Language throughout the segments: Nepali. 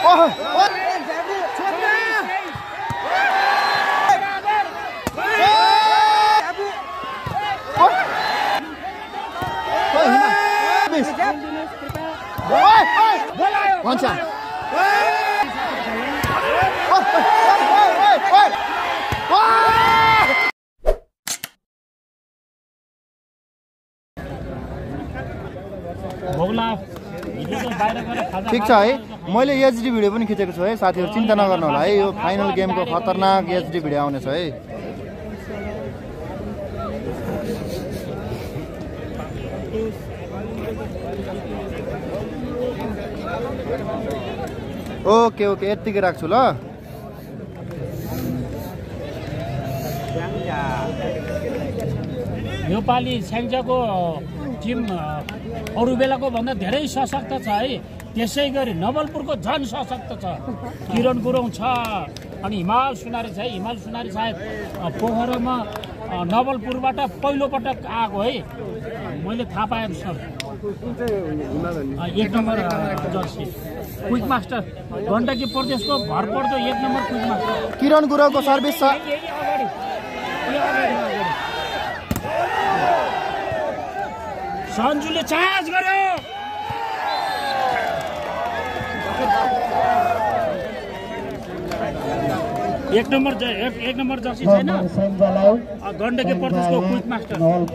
ठीक छ है मैले एचडी भिडियो पनि खिचेको छु है साथीहरु चिन्ता नगर्नु होला है यो फाइनल गेमको खतरनाक एचडी भिडियो आउने छ है ओके ओके यतिकै राख्छु ल योपालि स्याङ्जाको टिम अरु बेलाको भन्दा धेरै सशक्त छ है त्यसैगरी नवलपुरको झन सशक्त छ किरण गुरुङ छ अनि हिमाल सुनारी छ है हिमाल सुनारी सायद पोखरामा नवलपुरबाट पहिलो पटक आएको है मैले थाहा पाए अनुसार 1 number jersey quick master Gandaki प्रदेशको भरपर्दो 1 नम्बर क्विक मास्टर किरण गुरुङको सर्भिस छ सञ्जुले चार्ज गर्यो एक नम्बर जर्सी छैन गण्डकी प्रदेशको क्विक मास्टर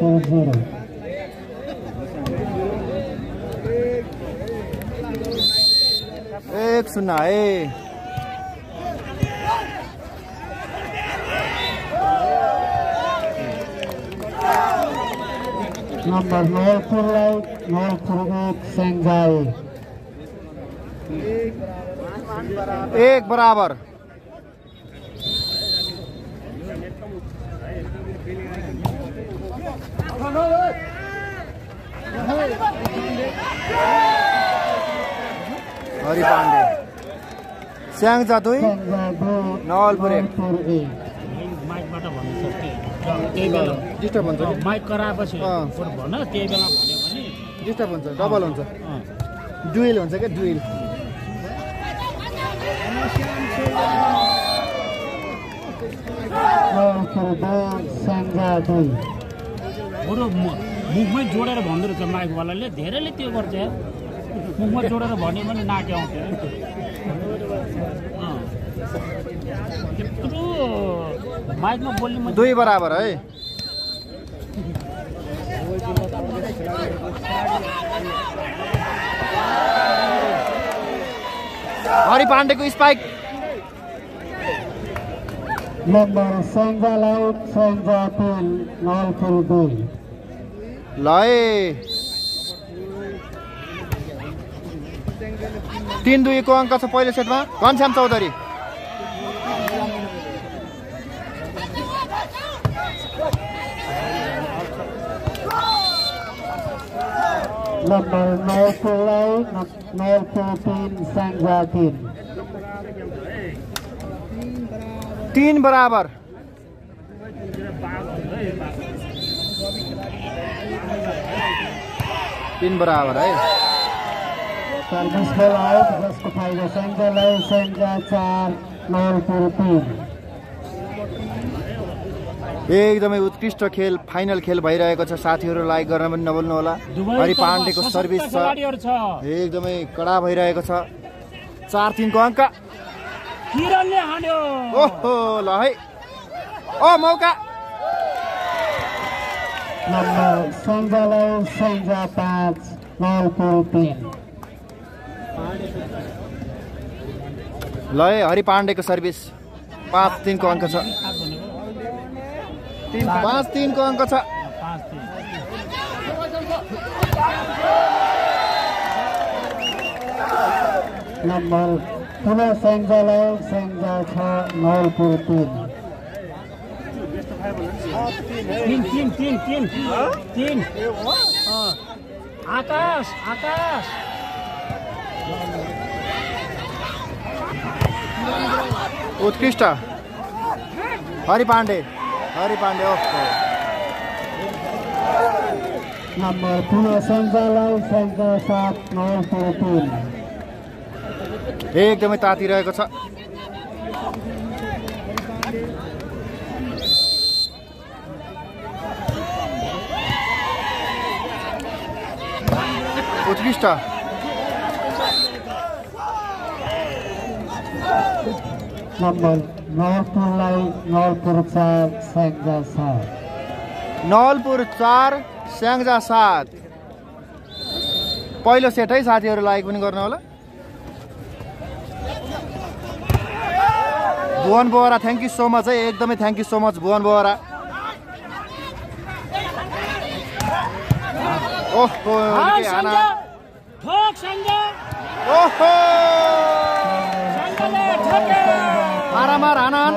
1-0 है नम्बर 9 सेंगाई 1 बराबर हरि पाण्डे स्याङ्जा 2 नवलपुर 1 माइकबाट भन्नु सक्थे त्यही बेला डिस्टर्ब हुन्छ माइक कराएपछि भन त्यही बेला भन्यो भने डिस्टर्ब हुन्छ डबल हुन्छ डुएल हुन्छ के डुएल बरु मुखमै जोडेर भन्दो रहेछ माइकवालाले धेरैले त्यो गर्छ मुखमा जोडेर भन्यो भने नाके आउँथ्यो त्यत्रो माइकमा बोल्ने 2 बराबर है हरि पाण्डेको स्पाइक नम्बर सेंगालाई सेंगा 3 नवलपुर 2 ल 3-2 को अङ्क छ पहिलो सेटमा घनश्याम चौधरी नम्बर 9 3 सेंगा 3 बराबर है सर्भिस बल आउट जसको फाइदा सेंगालाई सेंगा 4 नवलपुर 3 एकदमै उत्कृष्ट खेल फाइनल खेल भइरहेको छ साथीहरु लाइक गर्न पनि नभुल्नु होला हरि पाण्डेको सर्भिस छ एकदमै कडा भइरहेको छ 4-3 को अङ्क किरणले हान्यो ओहो ल है ओ मौका नम्बर सेंगालाई सेंगा 5 नवलपुर 3 ल है हरि पाण्डेको सर्भिस 5-3 को अङ्क छ 5-3 को अङ्क छ नम्बर पुनः सेंगालाई सेंगा 6 नवलपुर 3 3 आकाश उत्कृष्ट हरि पाण्डे ओहो नम्बर पुनः सेंगालाई सेंगा 7 नवलपुर 3 एकदमै तातिरहेको छ। उत्कृष्ट नम्बर नवलपुरलाई नवलपुर 4 स्याङ्जा 7 नवलपुर 4 स्याङ्जा 7 पहिलो सेट है साथीहरू लाइक पनि गर्नु होला। Bhuwan Bohara thank you so much है एकदमै thank you so much Bhuwan Bohara. ओहो ओहो मारामार हानान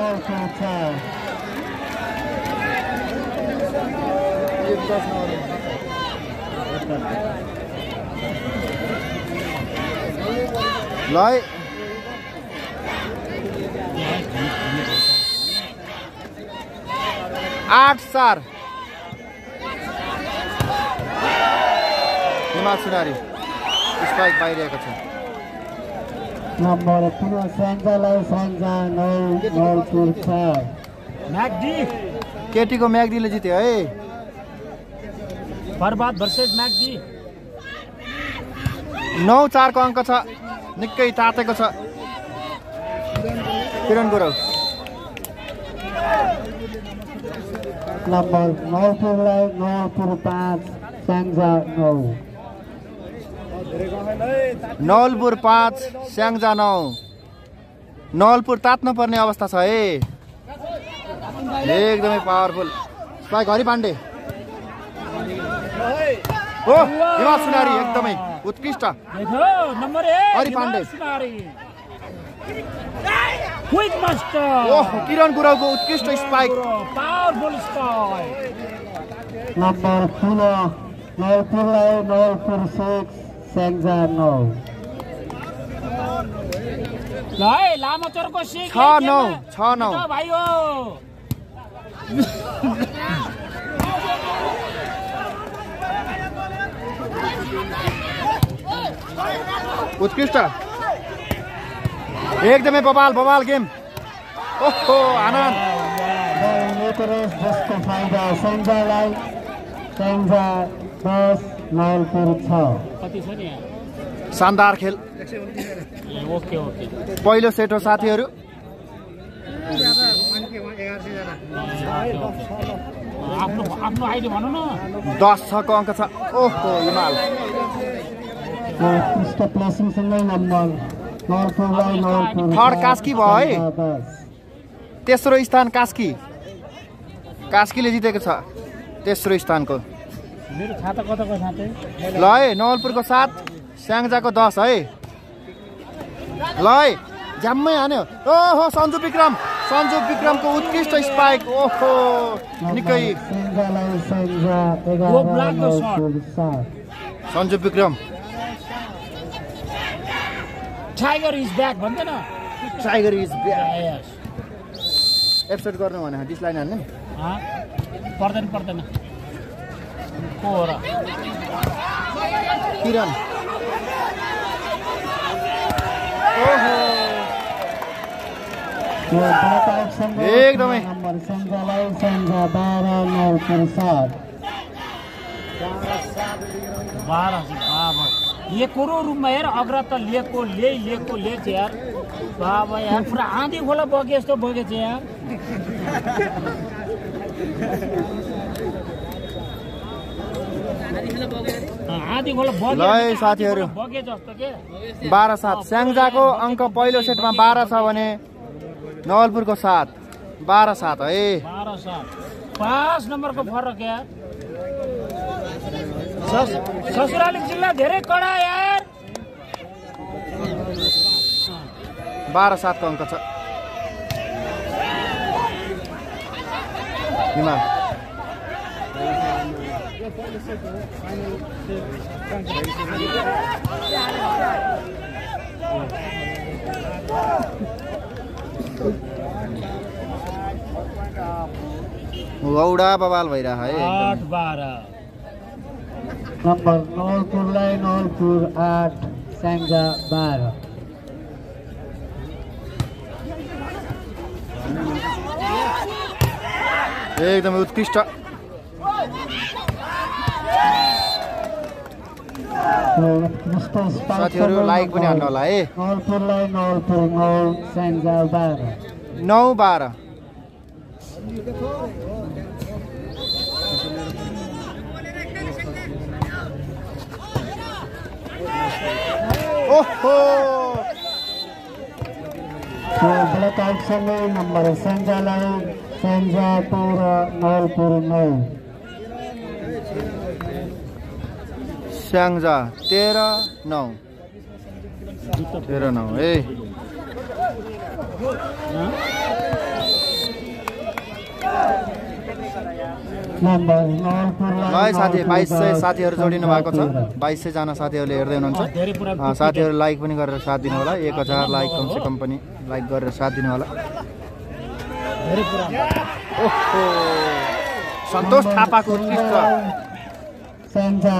ल 8-4 हिमाल सुनारी स्पाइक बाहिरिएको छ। नम्बर 3 स्याङ्जालाई स्याङ्जा 9 नवलपुर 4 म्याग्दी केटीको म्याग्दीले जित्यो है। बर्बाद भर्सेस म्याग्दी 9-4 को अङ्क छ निकै तातेको छ। किरण गुरु नम्बर नवलपुरलाई नवलपुर 5 स्याङ्जा 9 नवलपुर 5 स्याङ्जा 9 नवलपुर तात्नु पर्ने अवस्था छ है एकदमै पावरफुल स्पाइक हरि पाण्डे ओ हिमाल सुनारी एकदमै उत्कृष्ट number 1 Hari Pandey quick master ओह किरण गुरुको उत्कृष्ट स्पाइक पावरफुल स्पाइक। नम्बर 3 नवलपुरलाई नवलपुर 6 स्याङ्जा 9 ल लामो चोरको सिक 6-9 भाइ हो उत्कृष्ट एकदमै बवाल गेम ओहो आनन्द जसको फाइदा स्याङ्जालाई स्याङ्जा 10 नवलपुर 6 कति छ नि शानदार खेल ओके पहिलो सेट हो साथीहरू। आफ्नो आइडी भन्नु न 10 को अङ्क छ ओहो हिमाल उत्कृष्ट प्लेसिङसँगै नम्बर नवलपुरलाई नवलपुर थर्ड कास्की भयो है। तेस्रो स्थान कास्कीले जितेको छ तेस्रो स्थानको। मेरो खाता कताको साथै ल है नवलपुरको 7 स्याङ्जाको 10 है। ल है झ्याम्मै हान्यो ओहो सन्जु विक्रमको उत्कृष्ट स्पाइक ओहो निकै Sanju Bikram tiger is back भन्दैन टाइगर इज ब्याक एपिसोड गर्नु भने डिसलाइन हान्ने पर्दैन को हो र किरण ओहो एकदमै नम्बर स्याङ्जालाई स्याङ्जा 12 नवलपुर 7 बाबा ये कोरो रुममा हेर अग्र त लिएको लेच यार बाबा यार पुरा आँधी खोला बगे जस्तो बगेछ यार आँधी खोला बगे साथीहरू बगे जस्तो के 12-7 स्याङ्जाको अङ्क पहिलो सेटमा 12 छ भने नवलपुरको 7 12-7 है 12-7 5 नम्बरको फरक यार। ससुराली जिल्ला धेरै कडा यार 12-7 को अङ्क छ हिमाल गौडा बवाल भइरह है 8-12 नम्बर नवलपुरलाई नवलपुर 8 स्याङ्जा 12 एकदमै उत्कृष्ट। साथीहरू लाइक पनि हान्नु होला है। 9-12 ओहो ब्लैक आउट सँगै नम्बर सञ्जालाई सञ्जा 13-9 स्याङ्जा 13-9 है। ल साथी 2200 साथीहरू जोडिनु भएको छ। 2200 जना साथीहरूले हेर्दै हुनुहुन्छ। साथीहरू लाइक पनि गरेर साथ दिनु होला। 1000 लाइक कमसेकम पनि लाइक गरेर साथ दिनु होला। ओहो सन्तोष थापाको उत्कृष्ट सञ्जा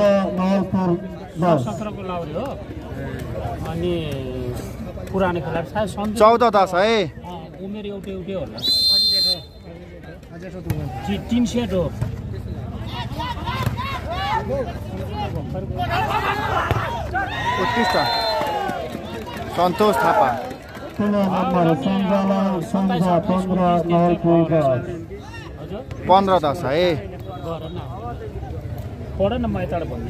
14-9 को लाउरी हो। अनि पुरानो खेलाडी सायद 14-10 है। उमेर एउटै होला। टिम सेट हो। उत्कृष्ट सन्तोष थापा 15-10 है। पढ न म यताबाट भन्ने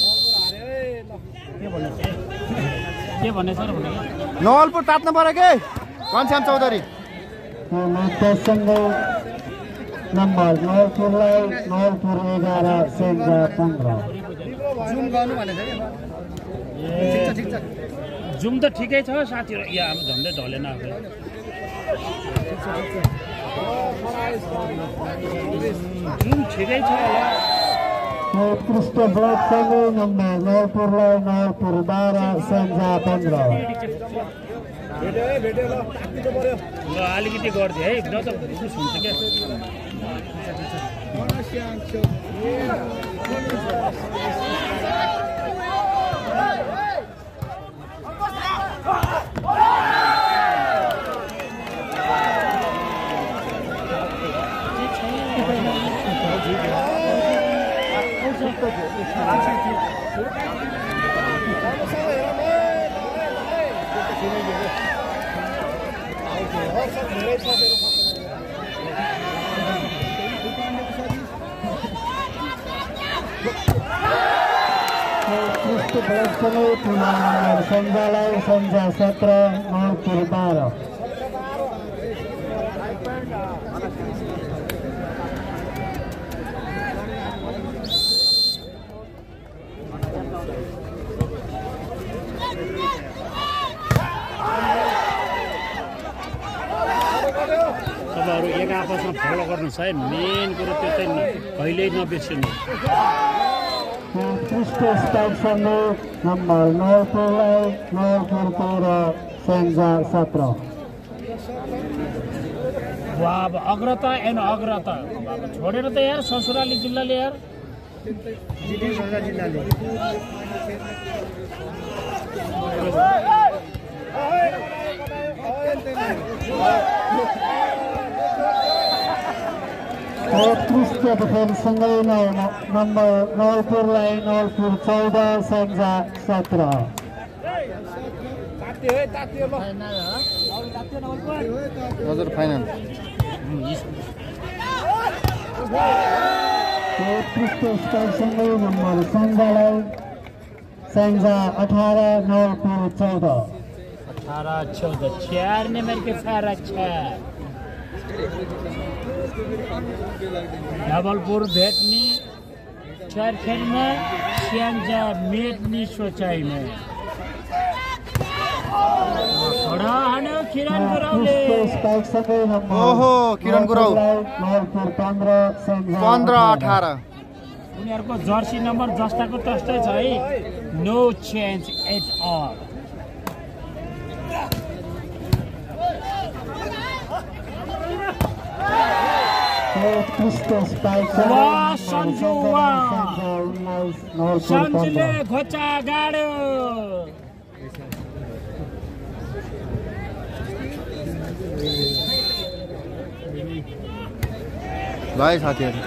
के भन्ने सर भने नवलपुर तात्नु पर्यो के घनश्याम चौधरी नम्बर 9-9 11 सञ्जा 15 जुम त ठिकै छ साथीहरू। यहाँ अब झन्डै ढलेन आफै। जुम ठिकै छ होला। उत्कृष्ट ब्लक सँगै नम्बर 9-12 सञ्जा 15 ल अलिकति गरिदिए है न त खुस हुन्छ क्या। सञ्जालाई सञ्जा 17-9 तपाईँहरू एक आपसमा फलो गर्नुहोस् है। मेन कुरो त्यो चाहिँ कहिल्यै नबिर्सिनु। उत्कृष्ट स्टाइलसँगै नम्बर 9-13 सञ्जा 17 अब अग्रता एन अग्रता अब छोडेर त यार ससुराली जिल्लाले यार उत्कृष्ट डिफेन्ससँगै नम्बर 9-14 सञ्जा 17 हजुर फाइनल। उत्कृष्ट स्टाइलसँगै नम्बर सञ्जालाई सञ्जा 18-14 4 नंबर के सारा 6 नवलपुर भेटनी 4 खेल में स्याङ्जा मेटनी सोचाई में किरण गुराउले ओहो किरण गुराउ 15-18 उनीहरुको जर्सी नम्बर जस्ताको तस्तै छ है। No change at all. सञ्जुले घोचा गाड्यो ल है साथीहरू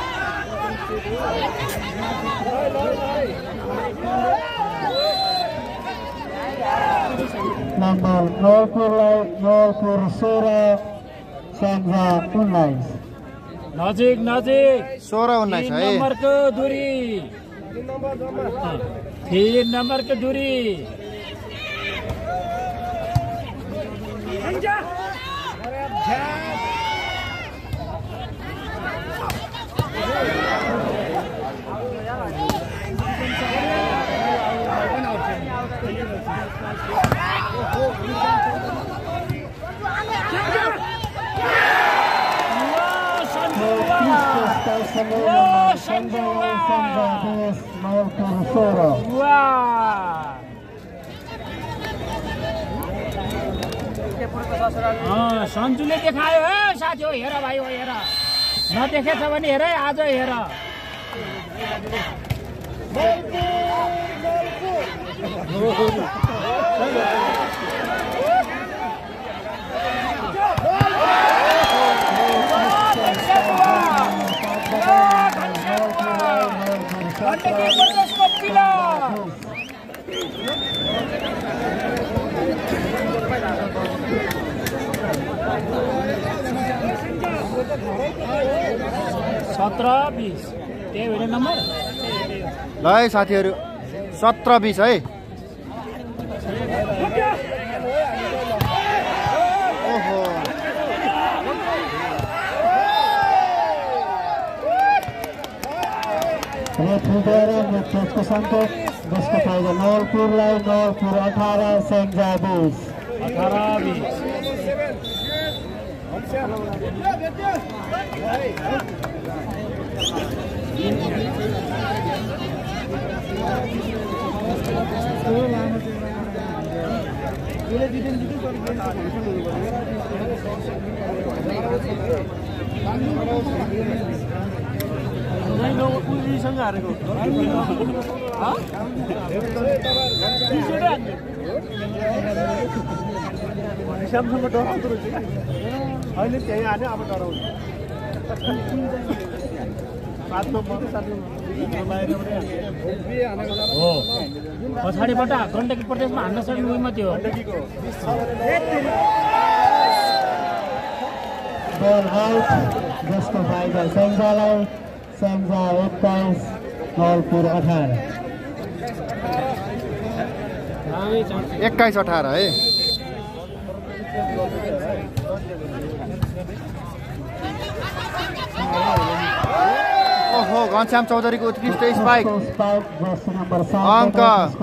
नम्बर 16 स्याङ्जा 19 नजिक नजिक 16-19 है नम्बरको दूरी 3 नम्बरको दूरी सन्जुले देखायो है साथी हो हेर भाइ हो हेर नदेखेछ भने हेर आज हेर सत्र 20 त्यही होइन नम्बर ल है साथीहरू 17-20 है ओहो रेफ्रीद्वारा म्याचको सन्तोष जसको फाइदा नवलपुरलाई 18 स्याङ्जा 20 अहिले त्यही हाल्यो अब डराउँछ हो पछाडिबाट गण्डकी प्रदेशमा हान्न सक्ने उयोमा त्यो बल आउट जसको फाइदा स्याङ्जालाई स्याङ्जा 21 नवलपुर 18 21-18 है ओहो घनश्याम चौधरीको उत्कृष्ट स्पाइक अङ्क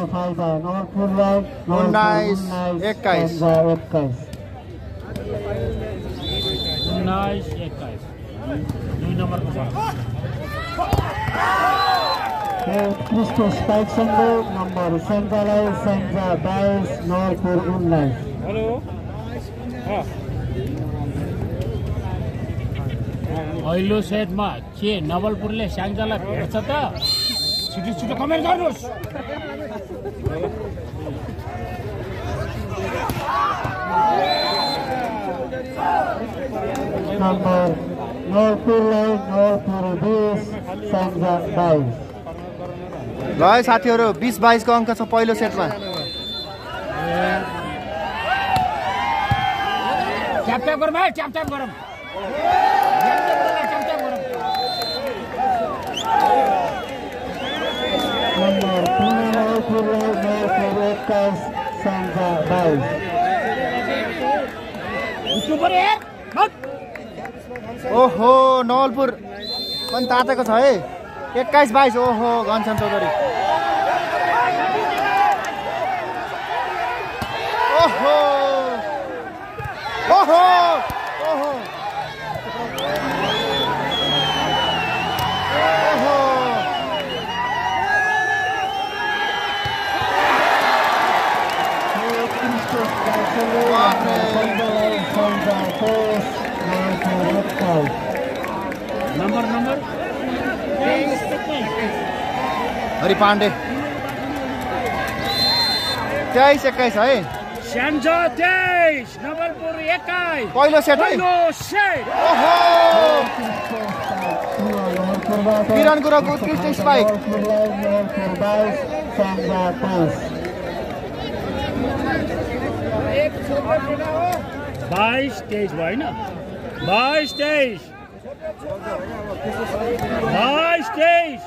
19-21 2 नम्बरको छ उत्कृष्ट स्पाइकसँग नम्बर स्याङ्जालाई स्याङ्जा 22 नवलपुर 19 पहिलो सेटमा के नवलपुरले स्याङ्जालाई भेट्छ त छिटो कमेन्ट गर्नुहोस् नम्बर नवलपुरलाई नवलपुर 20 स्याङ्जा 22 ल है साथीहरू 20-22 को अङ्क छ पहिलो सेटमा ट्याप गरौँ है ट्याप गरौँ नम्बर 3 नवलपुरलाई नवलपुर 21 स्याङ्जा 22 ओहो नवलपुर पनि तातेको छ है 21-22 ओहो घनश्याम चौधरी ओहो ओहो ओहो ओहो नम्बर हरि पाण्डे 23-21 है स्याङ्जा 23 नवलपुर 21 पहिलो सेट है पहिलो सेट ओहो किरण गुरुङको उत्कृष्ट स्पाइक 22-23 भयो हैन 22-23 22-23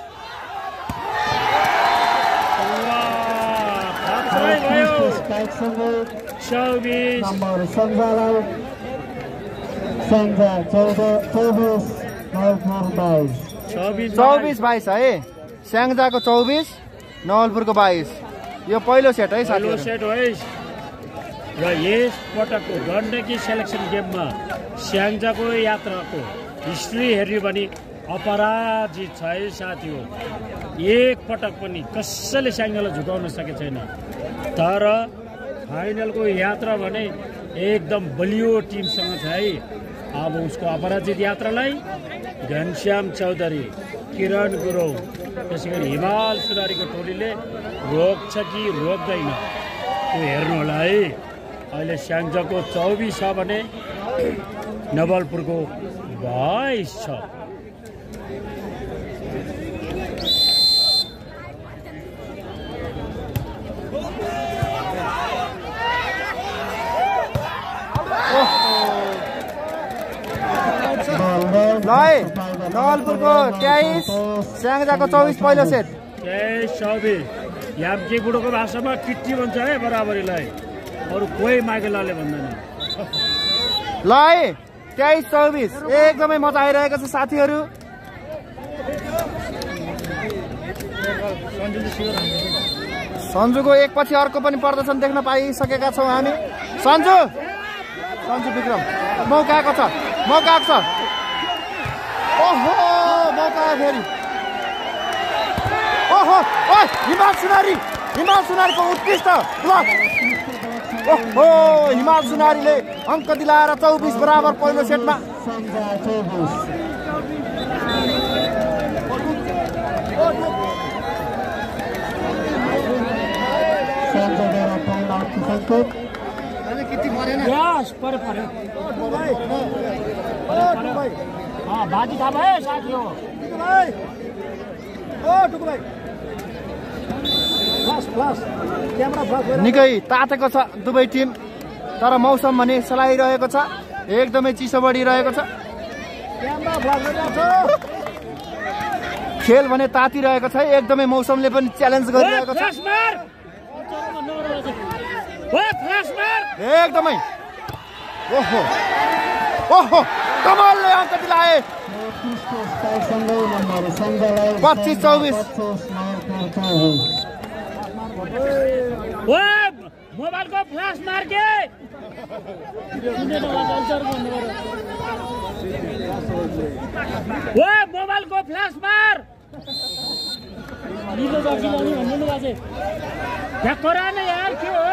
24 22 है स्याङ्जाको 24 नवलपुरको 22 यो पहिलो सेट है पहिलो सेट हो है र यस पटकको गण्डकी सेलेक्सन गेममा स्याङ्जाको यात्राको हिस्ट्री हेर्यो भने अपराजित छ है साथी हो एक पटक पनि कसैले स्याङ्जालाई झुकाउन सकेको छैन तर फाइनलको यात्रा भने एकदम बलियो टिमसँग छ है अब उसको अपराजित यात्रालाई घनश्याम चौधरी किरण गुरुङ त्यसै गरी हिमाल सुनारीको टोलीले रोक्छ कि रोक्दैन त्यो हेर्नु होला है अहिले स्याङ्जाको 24 छ भने नवलपुरको 22 छ नवलपुरको 23 स्याङ्जाको 24 पहिलो सेट 23-24 यामके बुढोको भाषामा किट्टी भन्छ है बराबरीलाई अरू कोही माइकेलाले भन्दैन ल है 23-24 एकदमै मजा आइरहेको छ साथीहरू सन्जुको एकपछि अर्को पनि प्रदर्शन देख्न पाइसकेका छौँ हामी सन्जु विक्रम मौका आएको छ ओहो मौका फेरि ओहो ओ हिमाल सुनारीको उत्कृष्ट ब्लक ओहो हिमाल सुनारीले अङ्क दिलाएर 24 बराबर पहिलो सेटमा बाजी थाहा भयो साथी हो निकै तातेको छ दुवै टिम तर मौसम भने सलाइरहेको छ एकदमै चिसो बढिरहेको छ खेल भने तातिरहेको छ एकदमै मौसमले पनि च्यालेन्ज गरिरहेको छ एकदमै ओहो ओहो कमलले अङ्क दिलाए 25-24 मोबाइलको फ्ल्यास मार्के मोबाइलको फ्ल्यास मार यार के हो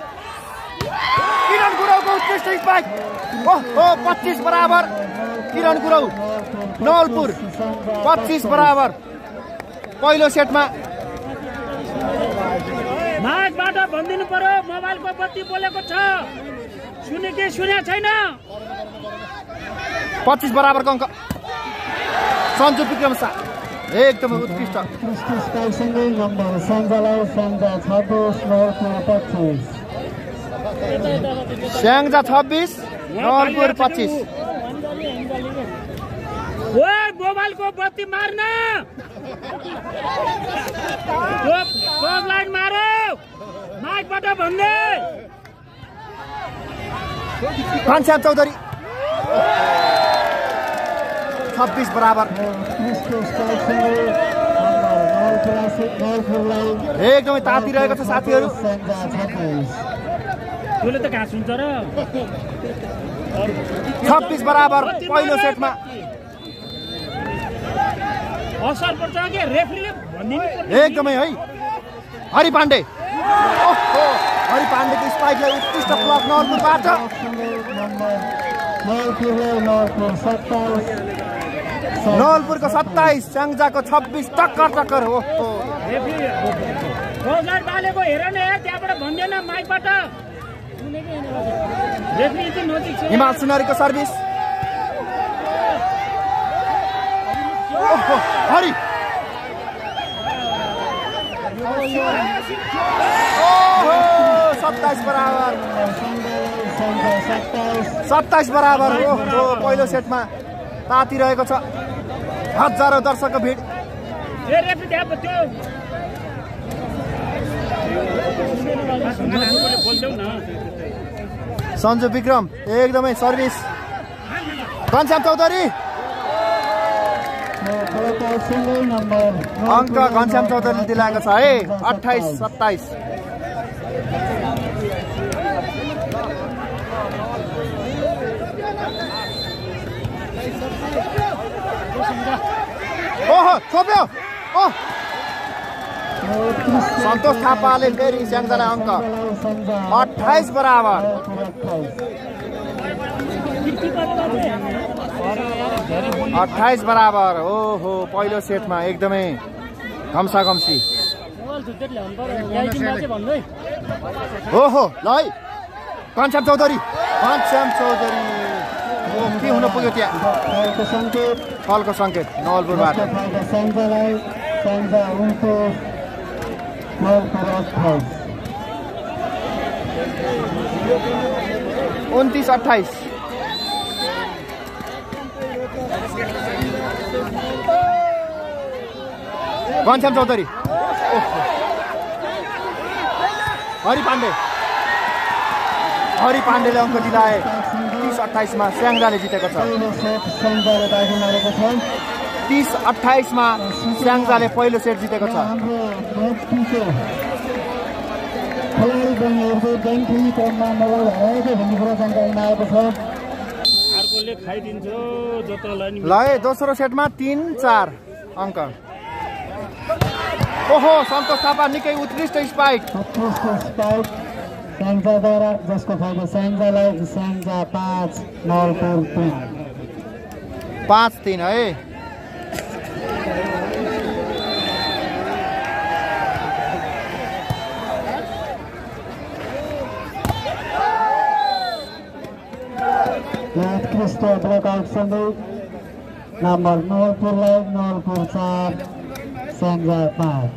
किरण गुरुङको उत्कृष्ट स्पाइक ओहो 25 बराबर किरण गुरुङ नवलपुर 25 बराबर पहिलो सेटमा माइकबाट भनिदिनु पर्यो मोबाइलको बत्ती बोलेको छ सुने छैन 25 बराबरको अङ्क सन्जु विक्रम शाह एकदमै उत्कृष्ट स्याङ्जा 26 नवलपुर 25 मोबाइलको बत्ती मार्न लाइन मारो माइकबाट भन्दै घनश्याम चौधरी 26 बराबर एकदमै तातिरहेको छ साथीहरू तँले त घाँस हुन्छ र 26 बराबर पहिलो सेटमा असर पर्छ के रेफ्रीले भनिदिनु एकदमै है हरि पाण्डे ओहो हरि पाण्डेको स्पाइकलाई उत्कृष्ट ब्लक नवलपुरबाट नवलपुरको 27 स्याङ्जाको 26 टक्कर ओहो रेफ्री बालेको हेर न त्यहाँबाट भन्दैन माइकबाट रेफ्री चाहिँ नजिक छ हिमाल सुनारीको सर्भिस ओहो ओहो 27 बराबर 27 बराबर हो। पहिलो सेटमा तातिरहेको छ हजारौं दर्शकको भिड। सञ्जु विक्रम एकदमै सर्भिस। घनश्याम चौधरी अङ्क घनश्याम चौधरीले दिलाएको छ है 28-27। ओहो छोप्यो। सन्तोष थापाले फेरि स्याङ्जालाई अङ्क 28 बराबर। 28 बराबर। ओहो पहिलो सेटमा एकदमै घम्साघम्सी। ओहो ल है घनश्याम चौधरी के हुन पुग्यो त्यहाँ? फलको सङ्केत नवलपुरबाट। 29-28। घनश्याम चौधरी हरि पाण्डेले अङ्क दिलाए। 30-28 मा स्याङ्जाले जितेको छ। 30-28 मा स्याङ्जाले पहिलो सेट जितेको छ। ल है दोस्रो सेटमा 3-4 अङ्क। ओहो सन्तोष थापा निकै उत्कृष्ट स्पाइक। स्याङ्जाद्वारा जसको फाइदा स्याङ्जालाई। स्याङ्जा 5 नवलपुर 3। 5-3 है। उत्कृष्ट ब्रेकआउटसँगै नम्बर नवलपुरलाई नवलपुर 4 स्याङ्जा 5।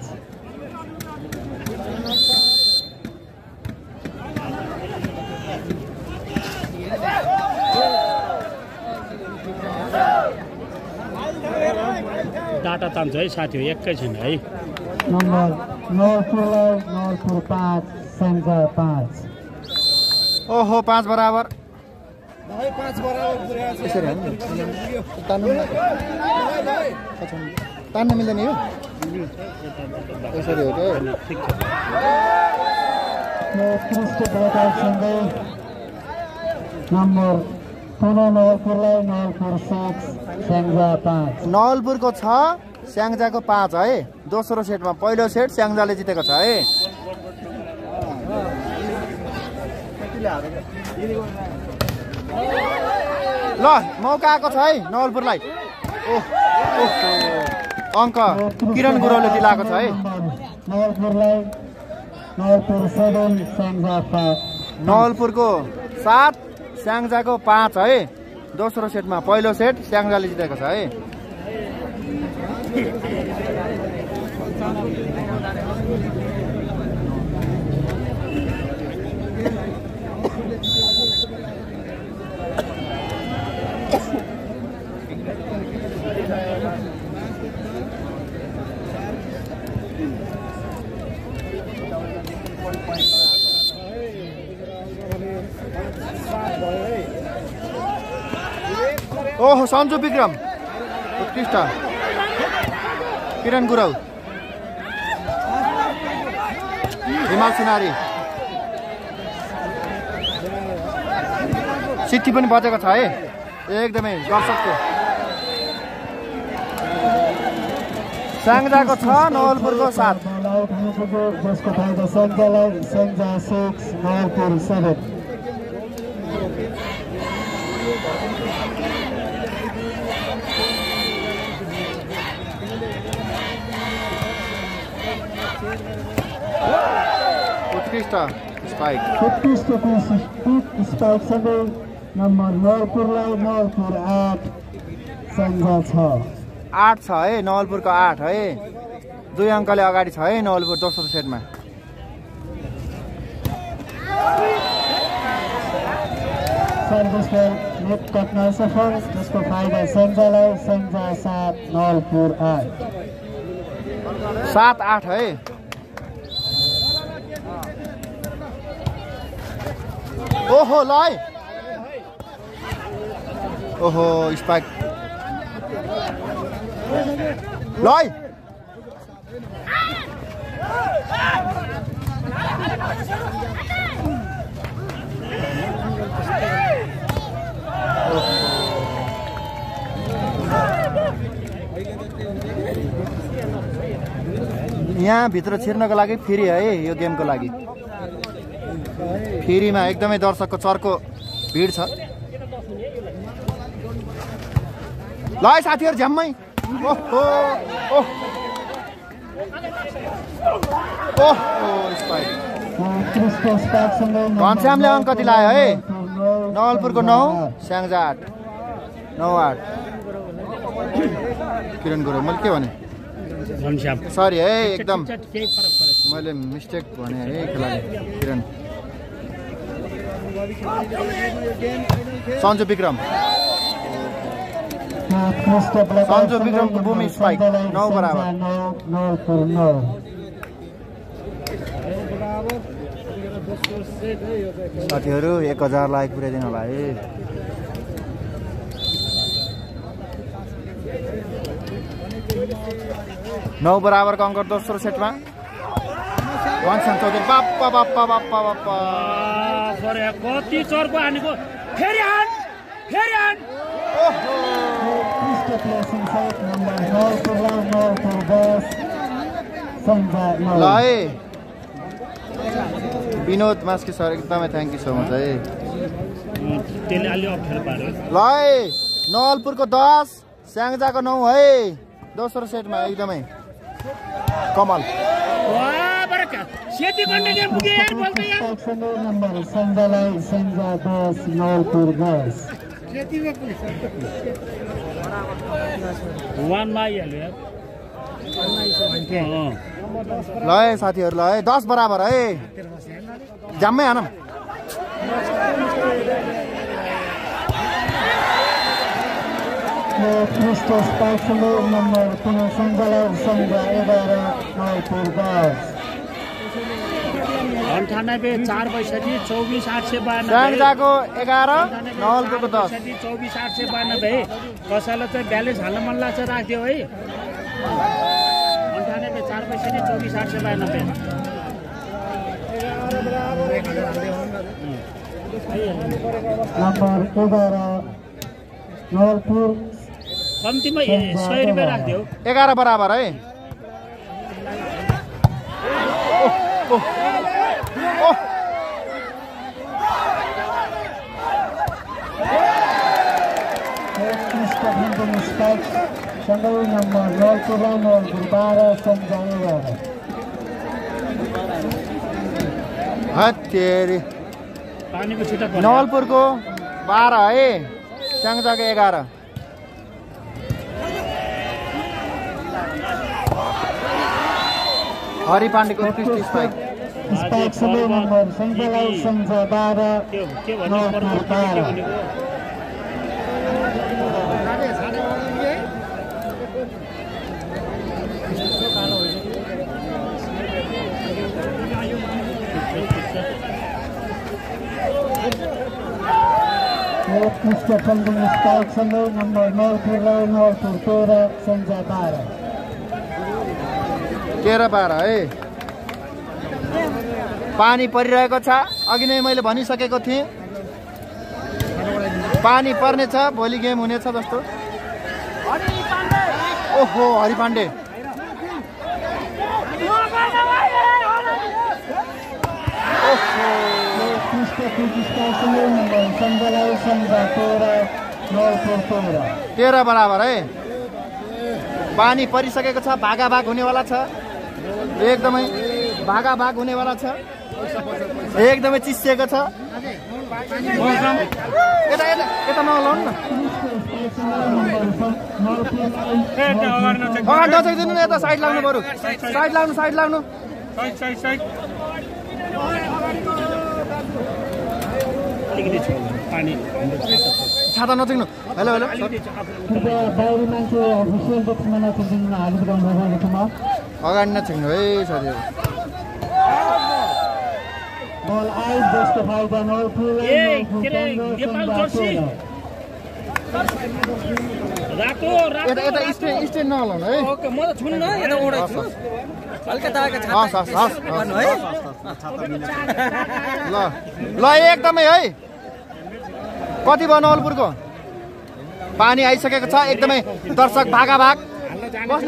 डाटा तान्छ है साथी हो एकैछिन है। नम्बर नवलपुरलाई नवलपुर 5 स्याङ्जा 5। ओहो 5 बराबर। तान्न मिल्दैन यो यसरी हो क्या? उत्कृष्ट ब्रेकआउटसँगै नम्बर पुनः नवलपुरलाई नवलपुर 6 स्याङ्जा 5। नवलपुरको 6 स्याङ्जाको 5 है। दोस्रो सेटमा पहिलो सेट स्याङ्जाले जितेको छ है। ल मौका आएको छ है नवलपुरलाई। अङ्क किरण गुरुङले दिलाएको छ है। नवलपुरलाई नवलपुर 7 स्याङ्जा 5। नवलपुरको 7 स्याङ्जाको 5 है। दोस्रो सेटमा पहिलो सेट स्याङ्जाले जितेको छ है। ओहो सञ्जु विक्रम उत्कृष्ट। किरण गुरुङ हिमाल सिनारी सिट्ठी पनि बजेको छ है एकदमै दर्शकको। स्याङ्जाको 6 नवलपुरको 7। जसको फाइदा स्याङ्जालाई स्याङ्जा 6 नवलपुर 7। उत्कृष्ट स्पाइक। उत्कृष्ट स्पाइकसँगै नम्बर नवलपुरलाई नवलपुर 8 स्याङ्जा 6। 8 छ है नवलपुरको 8 है। 2 अङ्कले अगाडि छ है नवलपुर दोस्रो सेटमा। सर्भिसमा नेट कट्न सफल, जसको फाइदा स्याङ्जालाई। स्याङ्जा 7 नवलपुर 8। 7-8 है। ओहो ल है, ओहो स्पाइक ल है। यहाँ भित्र छिर्नको लागि फ्री है यो गेमको लागि। फ्रीमा एकदमै दर्शकको चर्को भिड छ। ल है साथीहरु झ्याम्मै। ओहो ओह ओहो स्पाइक। घनश्यामले अङ्क दिलायो है। नवलपुरको 9 स्याङ्जा 8 9-8। किरण गुरुङ मैले के भने? सरी है एकदम मैले मिस्टेक भने है खेलाडी किरण। सन्जु विक्रम को बुमी स्पाइक 9 बराबर। साथीहरु 1000 लाइक पुर्याइदिनु होला है। नौ बराबर का अङ्क दोस्रो सेटमा। घनश्याम चौधरी बाप्पा बाप्पा बाप्पा बाप्पा कति चर्को हानेको। फेरि हान फेरि हान। ल है विनोद मास्के सर एकदमै थ्याङ्क यू सो मच है। त्यसले अलि अप्ठ्यारो पार्यो। ल है नवलपुरको 10 स्याङ्जाको 9 है दोस्रो सेटमा एकदमै कमल। ल है साथीहरु ल है 10 बराबर है। जम्मै हानम। अन्ठानब्बे 4 पैँसठी 24,892 स्याङ्जाको 11 नवलपुरको 10 24,892। कसैलाई चाहिँ ब्यालेन्स हाल्न मन लाग्छ राख्दियो है। 98 4 पैँसठी 24,892। नम्बर 11 नवलपुर कम्तीमा 100 रुपियाँ राख्दियो। 11 बराबर है। नवलपुरको 12 है स्याङ्जाको 11। हरि पाण्डेको उत्कृष्ट स्पाइक। नम्बर सङ्घलाई सङ्घा 12 नम्बर 13-12 है। पानी परिरहेको छ। अघि नै मैले भनिसकेको थिएँ पानी पर्ने छ, भोलि गेम हुनेछ जस्तो। ओहो हरि पाण्डे तेह्र बराबर है। पानी परिसकेको छ, भागाभाग हुनेवाला छ, एकदमै भागाभाग हुनेवाला छ, एकदमै चिसिएको छ। यता यता यता नलाउनु न। अगाडि नचाइदिनु न यता साइड लाग्नु बरु साइड लाग्नु साइड अलिकति छ पानी छाता नचाइनु हेलो बाहिरी मान्छे अफिसियल बक्समा नचाइदिनु अगाडि नचाइनु है साथीहरू बल आइज जस्तो फाइदा नलपुर नेपाल जर्सी रातो यता स्ट्यान्ड नहलाउनु है ओके म त छुन्न यता ओढ्छु कलकत्ताका ल एकदमै है कति भयो नवलपुरको पानी आइसकेको छ एकदमै दर्शक भागाभाग बस्नु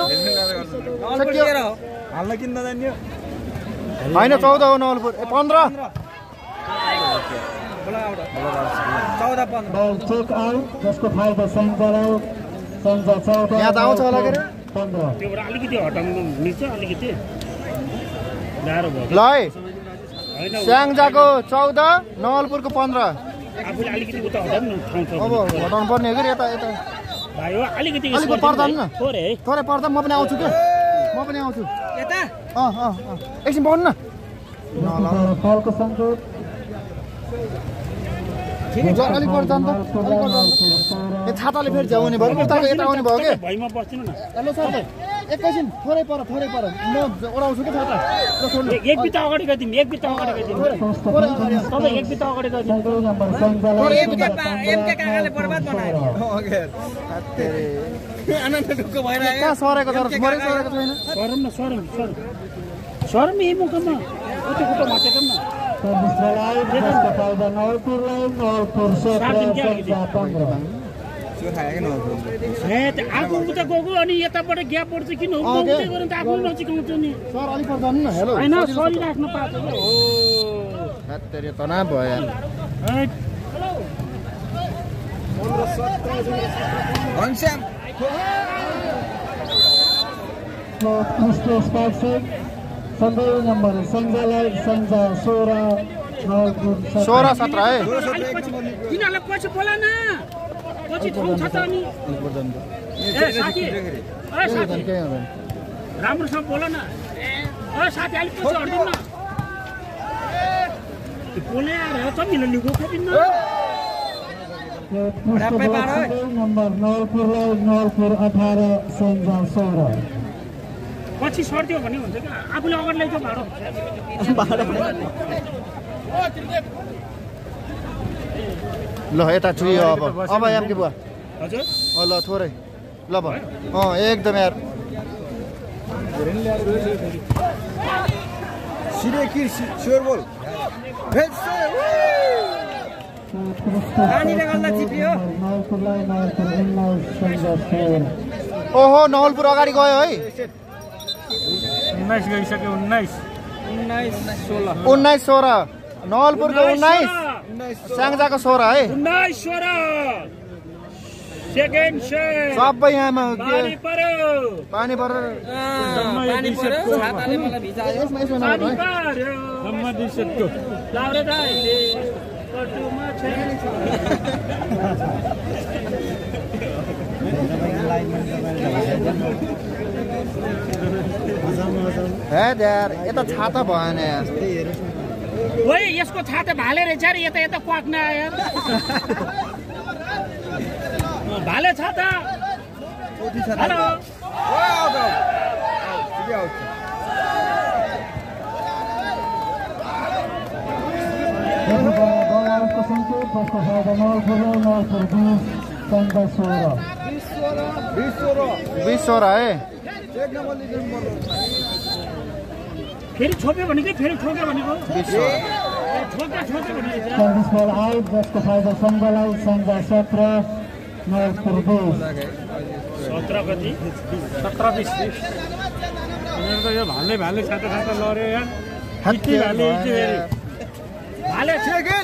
हाल्न किन नजान्यो होइन 14 हो नवलपुर 15 बल चेक आउट जसको फाइदा सञ्चालन सञ्जा 14 यहाँ त आउँछ होला के 15 त्योबाट अलिकति हटाउनु मिल्छ अलिकति गाह्रो भयो ल है स्याङ्जाको 14 नवलपुरको 15 आफूले अलिकति उता हटाउनु ठाउँ छ अब हटाउनु पर्ने हो कि यता भाइ हो अलिकति अलिक पर्दैन न थोरै है थोरै पर्दा म पनि आउँछु के म पनि आउँछु यता एकछिन बन्नु न बलको सङ्केत अलिक पर्छ नि त छाताले फेरि झ्याउने भयो उताको यता आउने भयो कि भैमा बस्दिनु न हेलो सर एकैछिन थोरै पर म ओढाउँछु कि छाता एक बित्ता अगाडि गइदिनु तपाईँ एक बित्ता अगाडि गइदिनु नम्बर सञ्चालन एमके काकाले बर्बाद बनायो आनन्द ढुक्क भइरहेको कहाँ सरेको तर मरै सरेको छैन सरम यही मौकामा उता खुट्टा मातेको न जसको फाइदा नवलपुरलाई नवलपुर 17 आफू उता गएको अनि यताबाट ग्याप पर्छ किन उतै गऱ्यो त आफू नचिकाउँछ नि सर अलिक पर जानु न हेलो होइन सरी राख्न पाएको हो तेरे तनाव भयो यार घनश्याम सन्दै नम्बर सञ्जालाई सञ्जा 16 नवलपुर 16-17 है किनलाई पछि बोला न पछि ठाउँ छ त अनि साथी राम्रोसँग बोल न साथी अलिक पछि हट्दिनु न बोले आएर त मिल्ने गोखादिन्न नम्बर नवलपुरलाई नवलपुर 18 सञ्जा 16 पछि सर्दियो भने हुन्छ क्या आफूले अगाडि ल्याइदियो भाडो ल यता चुयो अब याम के बुवा हजुर ल थोरै ल भयो एकदम यार सिधै कि स्योर बोल पानीले गर्दा चिप्यो नवलपुरलाई नवलपुर 19 सञ्जा 16 ओहो नवलपुर अगाडि गयो है 19 गइसक्यो 19 16 नवलपुरको 19 स्याङ्जाको 16 है 19 16 सेकेन्ड सबै यहाँमा पानी पर्यो पानी परेर पानी पर्यो छाताले मलाई भिजायो पानी पर्यो सम्म 2 सेटको लाउरे दाइले कटुमा छैन हे यार यता छाता भएन यार ओए यसको छाता भाले रहेछ रे यता यता क्वाक्न आयो भाले छाता हेलो बलको सङ्केत जसको फाइदा नवलपुर 20 सञ्जा 16 20-16 है फेरि छोप्यो भनेको फेरि ठोक्यो भनेको 20-16 ठोक्यो भनेको 24 बल आउट जसको फाइदा सञ्जालाई सञ्जा 17 नवलपुर 20 17 कति 17-20 मेरो त यो भाले छाता लड्यो यार हत्ती भाले छ गेल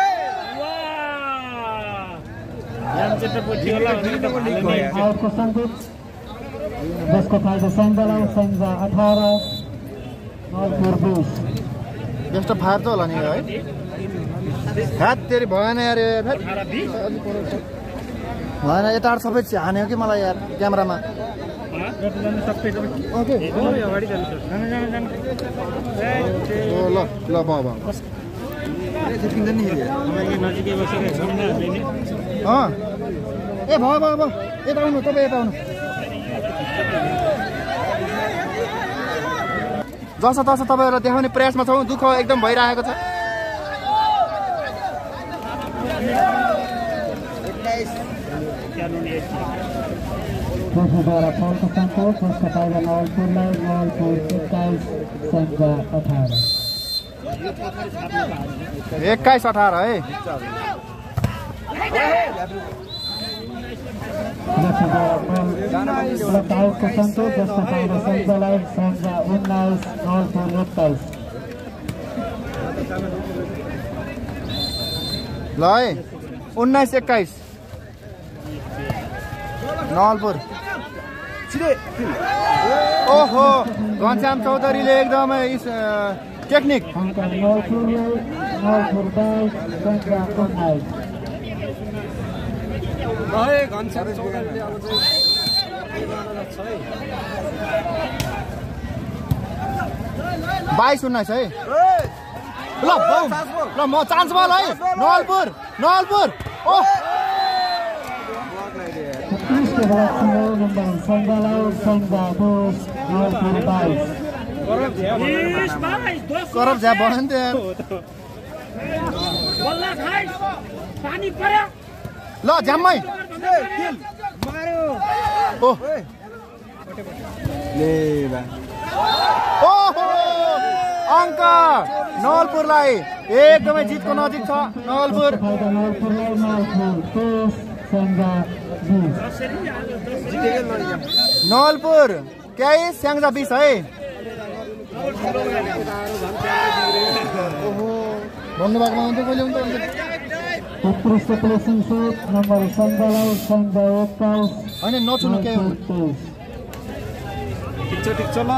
आउटको सङ्केत जसको फाइदा सञ्जालाई सञ्जा 18 नवलपुर 20 जस्तो फार त होला नि है हात तेरि भएन यार होइन यताबाट सबै हान्यो कि मलाई यार क्यामेरामा ओके ल ल बाबा ए भयो भयो भयो यता आउनु तपाईँ यता आउनु जसो तसो तपाईँहरूलाई देखाउने प्रयासमा छौँ दुःख एकदम भइरहेको छ द्वारा फलको सन्तोष जसको फाइदा नवलपुरलाई नवलपुर 21 सङ्घा 18 21-18 है को सन्तोष जसको फाइदा सङ्घालाई सङ्घा 19 नवलपुर 21 ल है 19-21 नवलपुर ओहो घनश्याम चौधरीले एकदमै टेक्निक नवलपुर 22 सङ्घा 19 22-19 है ल ल म चान्स बल है नवलपुर नवलपुर ओ करब झ्या भयो नि त ल झ्याम्मै अङ्क नवलपुरलाई एकदमै जितको नजिक छ नवलपुर नवलपुर 21 स्याङ्जा 20 है भन्नुभएकोमा हुन्थ्यो कहिले हुन्छ उत्कृष्ट प्लेसिङ सुट नम्बर सङ्घालाई सङ्घा 21 होइन नछुनु के ठिक छ ल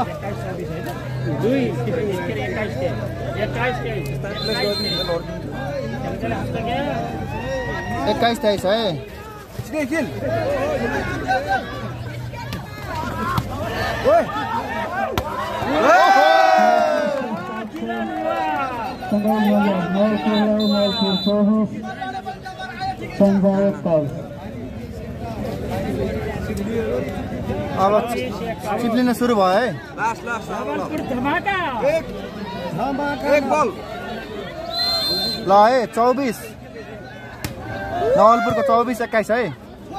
21-23 है अब चिप्लिन सुरु भयो है एक बल ल है 24 नवलपुरको 24-21 है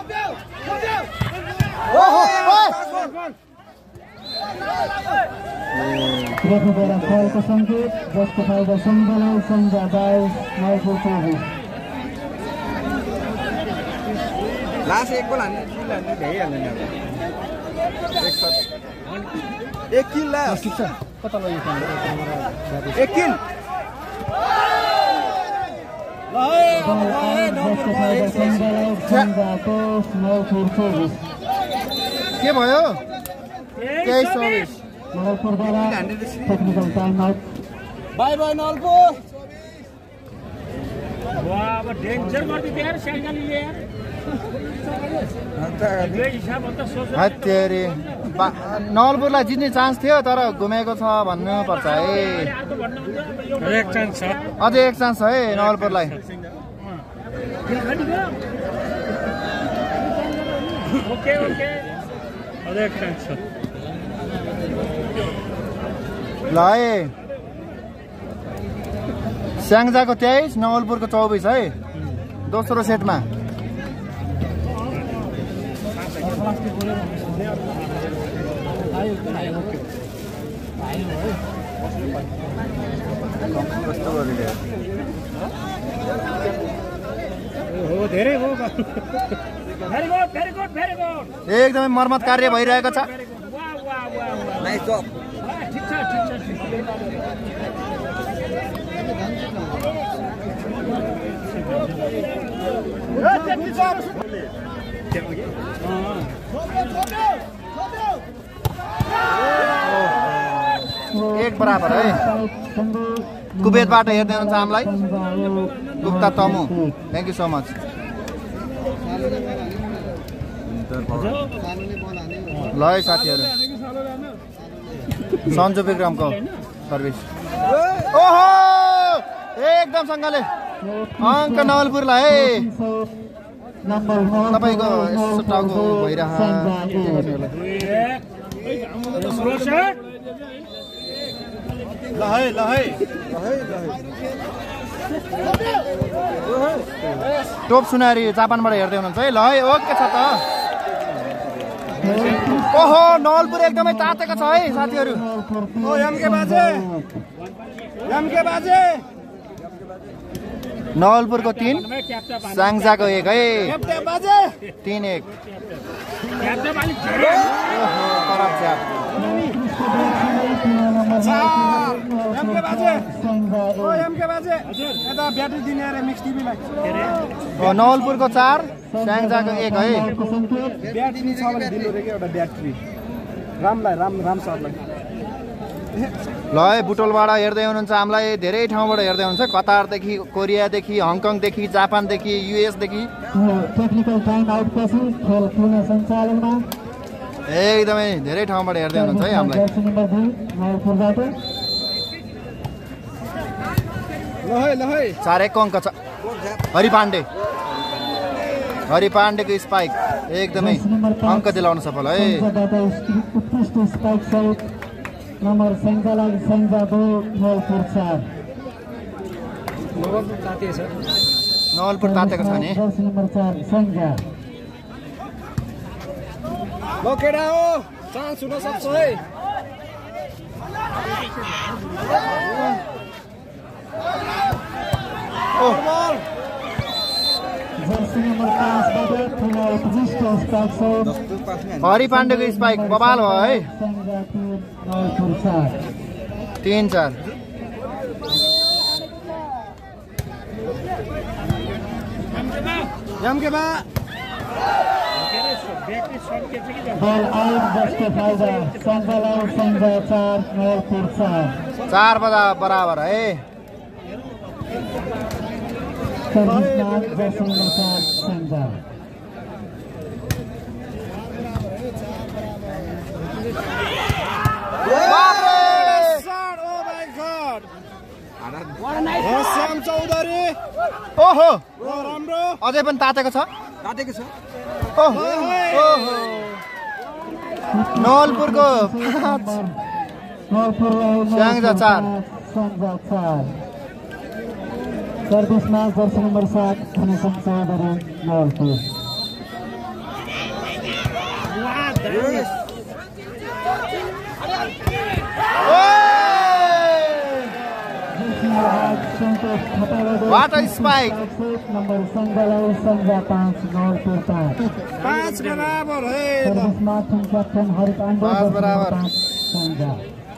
फलको सङ्केत जसको फाइदा सङ्घालाई सङ्घा 22 नवलपुर 24 लास्ट एक बल हान्ने एक किल लास्ट ठिक छ कता लग्यो एक किल जसको फाइदा सङ्घालाई सङ्घा 10 नवलपुर 24 के भयो 23-24 नवलपुरद्वारा technical time out by by Nawalpur अब डेन्जर गरिदियो यार स्याङ्जाले यार यो हिसाब अन्त सोच्नु हत्तेरी नवलपुरलाई जित्ने चान्स थियो तर घुमेको छ भन्नुपर्छ है एक चान्स छ अझै एक चान्स है नवलपुरलाई ओके ओके अझै एक चान्स छ ल है स्याङ्जाको 23 नवलपुरको 24 है दोस्रो सेटमा धेरै हो very good very good very good एकदमै मर्मत कार्य भइरहेको छ नाइस जब ठिक छ एक बराबर है कुवेतबाट हेर्दै हुनुहुन्छ हामीलाई Gupta Tamu thank you so much ल है साथीहरू सन्जु विक्रमको सर्भिस ओहो एकदम सँगले अङ्क नवलपुरलाई है तपाईँको यसो टाउको भइरह टोप सुनारी जापानबाट हेर्दै हुनुहुन्छ है ल है ओके छ त ओहो नवलपुर एकदमै तातेको छ है साथीहरू नवलपुरको 3 स्याङ्जाको 1 है 3-1 नवलपुरको 4 स्याङ्जाको 1 है ब्याट्री छ भने दिनु रे के एउटा ब्याट्री राम सरलाई ल है बुटोलबाट हेर्दै हुनुहुन्छ हामीलाई धेरै ठाउँबाट हेर्दै हुनुहुन्छ कतारदेखि कोरियादेखि हङकङदेखि जापानदेखि युएसदेखि टेक्निकल टाइम आउट पछि खेल पुनः सञ्चालनमा एकदमै धेरै ठाउँबाट हेर्दै हुनुहुन्छ है हामीलाई ल है 4-1 अङ्क छ हरि पाण्डेको स्पाइक एकदमै अङ्क दिलाउन सफल है नम्बर सेन्जालाई सेन्जा 2 नवलपुर 4 नवलपुर तातेको छ नि नम्बर 4 सेन्जा ल केटा हो चान्स हुन सक्छ है जर्सी नम्बर 5 बाट फिलहाल जिस्टो स्पाइक छ हरि पाण्डेको स्पाइक बबाल भयो है सेन्जा 2 नवलपुर 4 3-4 बल आउट जस्तो फाइदा सञ्चालन सेन्जा 4 नवलपुर 4 बराबर है service match jersey number 4 Syangja Shyam Chaudhary ओहो राम्रो अझै पनि तातेको छ ओहो नवलपुरको 5 Syangja 4 service match jersey number 7 Shyam Chaudhary Nawalpur What a spike! Number Syangja Syangja 5 Nawalpur 5 बराबर है service match captain Hari Pandey 5 बराबर संजय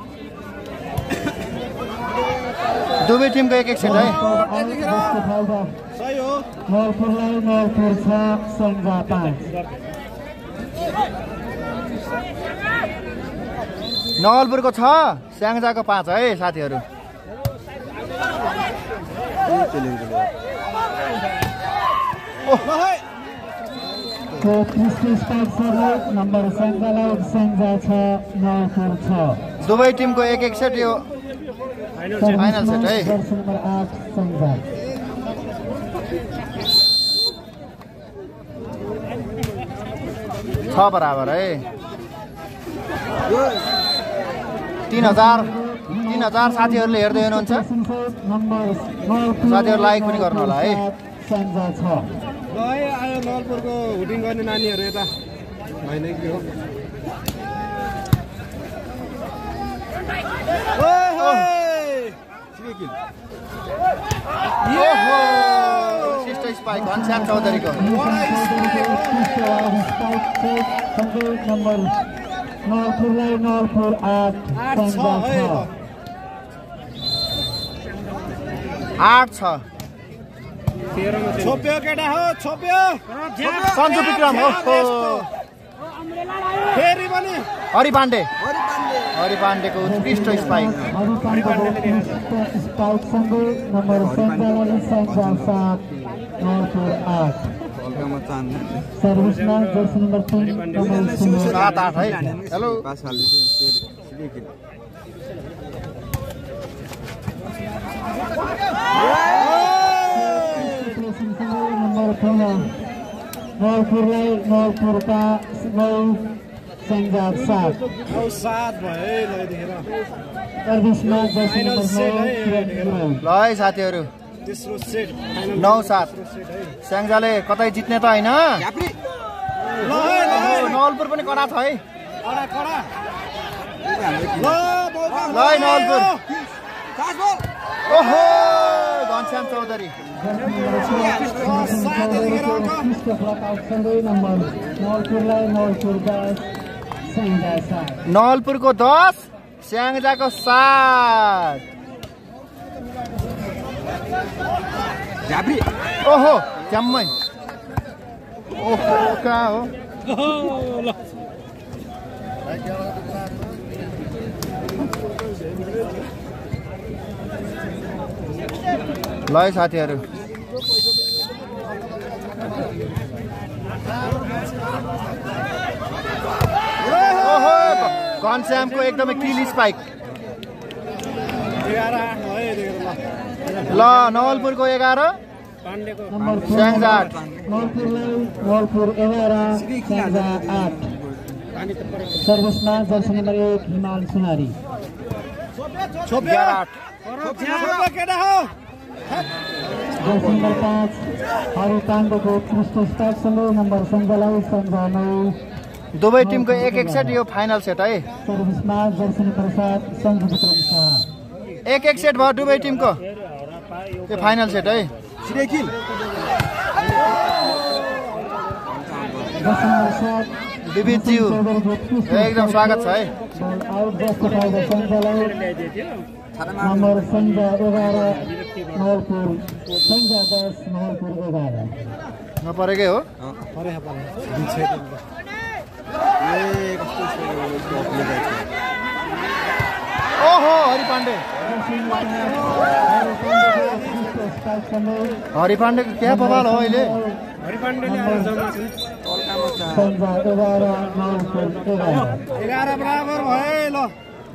दुवै टिमको 1-1 सेट है सही हो नवलपुरलाई नवलपुर 6 संजय 5 नवलपुरको 6 स्याङ्जाको 5 है साथीहरू नम्बर संजय संजय 6 नवलपुर 6 दुवै टिमको 1-1 सेट यो फाइनल सेट है नम्बर 8 संजय 6 बराबर है 3000 साथीहरूले हेर्दै हुनुहुन्छ साथीहरू लाइक पनि गर्नु होला है संजय 6 ल है आयो नवलपुरको हुटिङ गर्ने नानीहरू यता हैन के हो स्पाइक घनश्याम चौधरीको नम्बर नवलपुरलाई नवलपुर 8 8-6 छोप्यो केटा हो छोप्यो सन्जु विक्रम हो फेरि पनि हरि पाण्डेको उत्कृष्ट स्पाइक स्पाइक सँगै नम्बर 47 संजय 7 नवलपुर 8 सर्भिसमा जर्सी नम्बर 3 कमल सुनार 7-8 है हेलो नम्बर 3 नलपुरलाई नलपुरका 9 स्याङ्जा 7 7 भयो ल देखेर सर्भिसमा जर्सी नम्बर 9 ल है साथीहरू तेस्रो सेट 9-7 स्याङ्जाले कतै जित्ने त होइन नवलपुर पनि कडा छ है ल है नवलपुर ओहो घनश्याम चौधरी नवलपुरको 10 स्याङ्जाको 7 ओहो जम्मै ओहो कहाँ हो ल है साथीहरू ओहो घनश्यामको एकदमै किल स्पाइक ल नवलपुरको 11 स्याङ्जा 8 नवलपुर 11 स्याङ्जा 8 सर्भिसमा जर्सी नम्बर 1 हिमाल सुनारी 11-8 जर्सी नम्बर 5 हरि पाण्डेको उत्कृष्ट स्टार्टसँगै नम्बर सञ्जालाई सञ्जा 9 दुवै टिमको 1-1 सेट यो फाइनल सेट है सर्भिसमा jersey number 7 Sanju Bikram Shah 1-1 set भयो दुवै टिमको यो फाइनल सेट है जर्सी नम्बर 7 विविधज्यू एकदम स्वागत छ है आउट जस्तो फाइदा सञ्जालाई नम्बर सञ्जा 11 नवलपुर सञ्जा 10 नवलपुर 11 नपरेकै हो ओहो हरि पाण्डे हरि पाण्डेको क्या बवाल हो अहिले सञ्जा 11 नवलपुर 11 बराबर भयो ल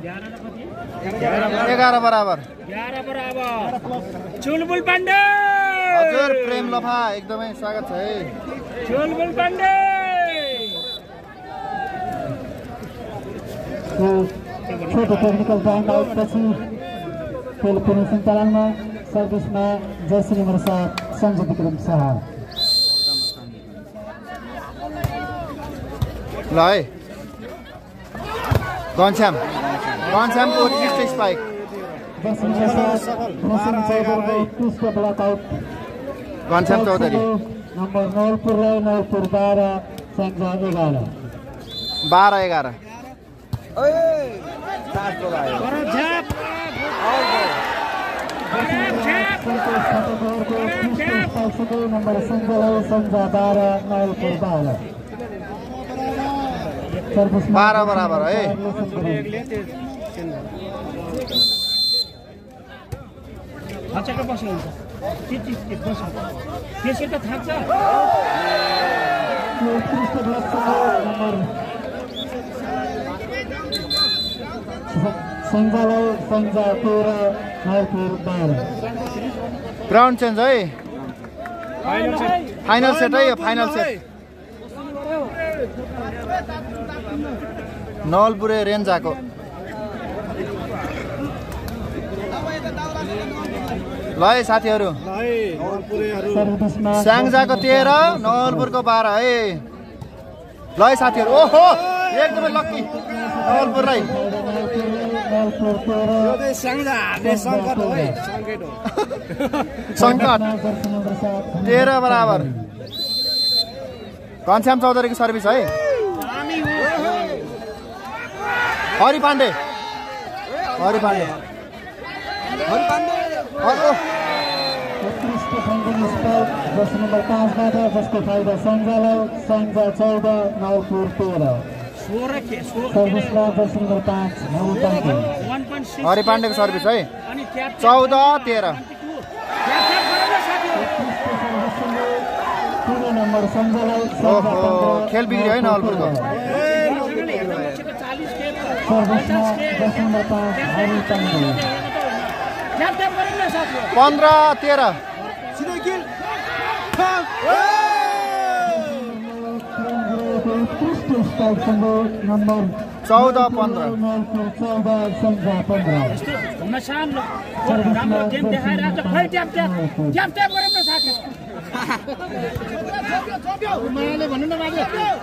11 बराबर चुलबुल पाण्डे हजुर प्रेम लफा एकदमै स्वागत छ है चुलबुल पाण्डे छोटो टेक्निकल टाइम आउटपछि खेल पुनः सञ्चालनमा सर्भिसमा जर्सी नम्बर 7 सञ्जु विक्रम शाह ल है घनश्यामको उत्कृष्ट स्पाइक जर्सी नम्बर 7 उत्कृष्ट block out Ghanshyam Chaudhary number नवलपुरलाई नवलपुर 12 स्याङ्जा 11 12-11 नम्बर सञ्जालाई सञ्जा 12 नवलपुर 12 12 बराबर है हचेर बस्यो त्यसै त थाक्छ सञ्जालाई सञ्जा 13 नवलपुर 12 ग्राउन्ड चेन्ज है फाइनल सेट है यो फाइनल सेट नवलपुरे रेन्जाको ल है साथीहरू स्याङ्जाको 13 नवलपुरको 12 है ल है साथीहरू ओहो एकदमै लक्की नवलपुरलाई सङ्कट 13 बराबर घनश्याम चौधरीको सर्भिस है हरि पाण्डे जर्सी नम्बर 5 बाट जसको फाइदा सञ्जालाई सञ्जा 14 नवलपुर 13 सर्भिसमा जर्सी नम्बर 5 हरि पाण्डेको सर्भिस है 14-13 नम्बर सञ्जयलाई ओहो खेल बिग्रियो है नवलपुरको। सर्भिसमा 10 नम्बर 5 हरि पाण्डे 15-13 उत्कृष्ट स्ट्राइकसँगै नम्बर 14-15 नवलपुर 14 सञ्जा 15 राम्रो गेम देखाएर आज खै ट्याप ट्याप ट्याप ट्याप गरौँ न साथी मायाले भन्नु न बाजे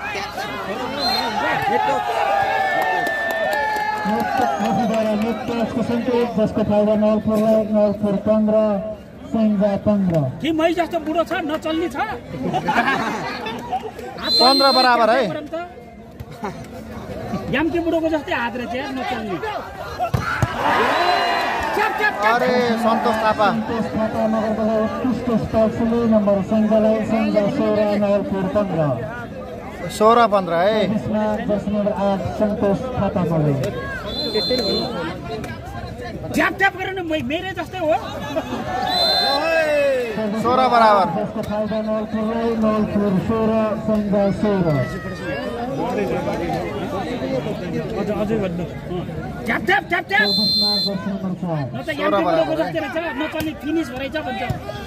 नेटको सङ्केत जसको फाइदा नवलपुरलाई नवलपुर 15 सञ्जा 15 कि मै जस्तो बुढो छ नचल्ने छ 15 बराबर है। यामकी बुढोको जस्तै हात रहेछ यार नचल्ने अरे सन्तोष थापा नगरपालिका उत्कृष्ट स्ट्राइकसँगै नम्बर सञ्जयलाई सञ्जा 16 नवलपुर 15 16-15 है। 10 नम्बर 8 सन्तोष थापा परे ट्याप ट्याप गरेर न मेरै जस्तै हो 16 बराबर। जसको फाइदा नवलपुरलाई नवलपुर 16 सञ्जा 16 अझै भन्नु tap tap tap tap 10 number 4 न त यामकी बुढोको जस्तै रहेछ नचल्ने फिनिस भएछ भन्छ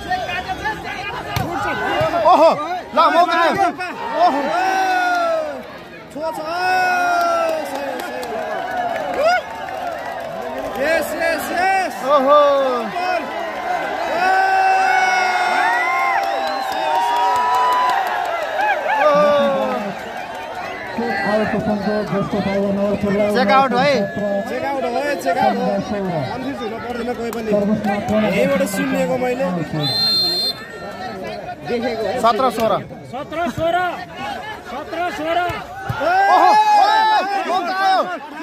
ओहो ल मौका आयो। ओहो ओहो आएको सङ्केत जसको फाइदा नवलपुरलाई चेक आउट है। चेकआउट हो कन्फ्युज हुन पर्दैन कोही पनि यहीबाट सुनेको मैले देखेको 17-16 ओहो मौका आयो।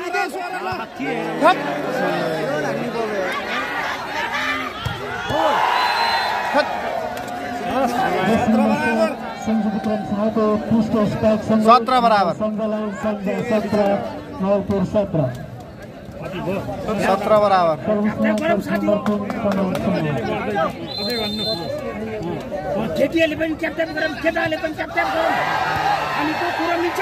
सञ्जु विक्रम शाहको उत्कृष्ट स्ट्राइकसँग 17 बराबर। सञ्जयलाई सञ्जा 17 नवलपुर 17 17 बराबर। केटीहरूले पनि क्याप्टेन गरौँ केटाहरूले पनि क्याप्टेन गरौँ अनि त्यो कुरो मिल्छ